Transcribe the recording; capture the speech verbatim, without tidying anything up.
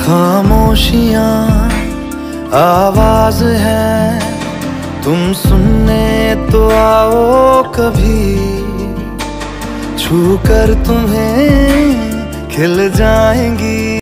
खामोशियाँ आवाज है, तुम सुनने तो आओ कभी, छू कर तुम्हें खिल जाएंगी।